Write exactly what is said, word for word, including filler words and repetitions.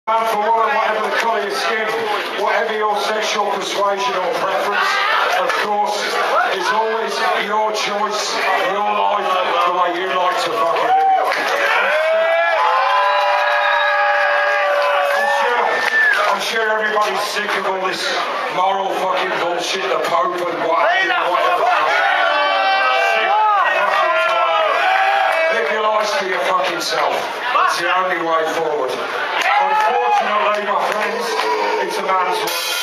Man for woman, whatever the colour of your skin, whatever your sexual persuasion or preference, of course, it's always your choice, your life, the way you like to fucking live it. I'm sure, I'm sure everybody's sick of all this moral fucking bullshit, the Pope and whatever, whatever. Live your lives for your fucking self. It's the only way forward. Unfortunately, my friends, it's a man's world.